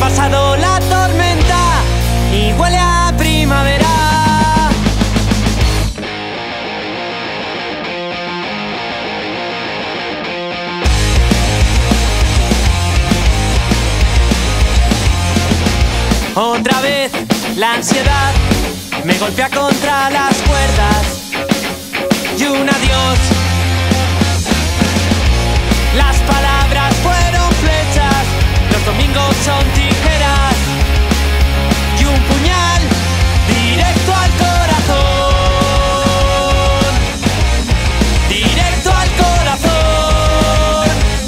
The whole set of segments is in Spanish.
pasado la tormenta y huele a primavera. Otra vez la ansiedad me golpea contra las cuerdas y un adiós. Las palabras fueron flechas, los domingos son tijeras y un puñal directo al corazón, directo al corazón.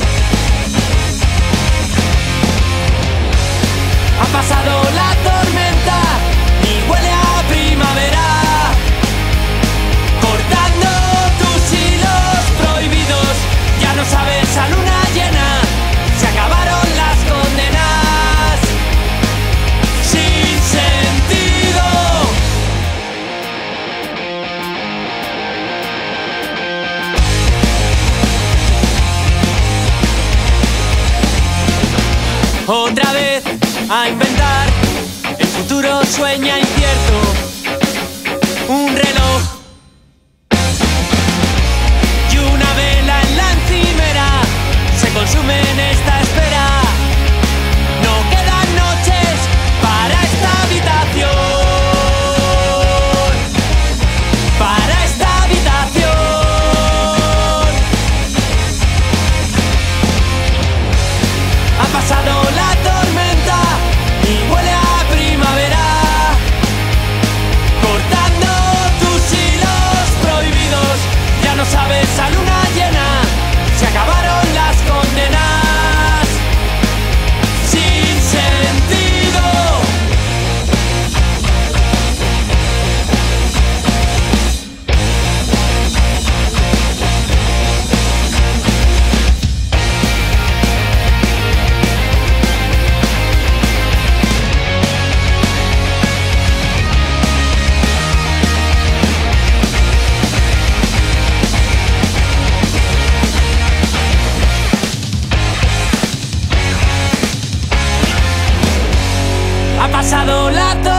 Ha pasado la tormenta y huele a primavera, cortando tus hilos prohibidos. Ya no sabes a luna llena, se acabaron las condenas sin sentido. Otra vez a inventar, el futuro sueña incierto, un reloj y una vela en la encimera se consume en esta espera. No quedan noches para esta habitación, para esta habitación. Ha pasado la tormenta y huele a primavera, cortando tus hilos prohibidos. Ya no sabes a luna llena, se acabaron las condenas sin sentido. Ha pasado la tormenta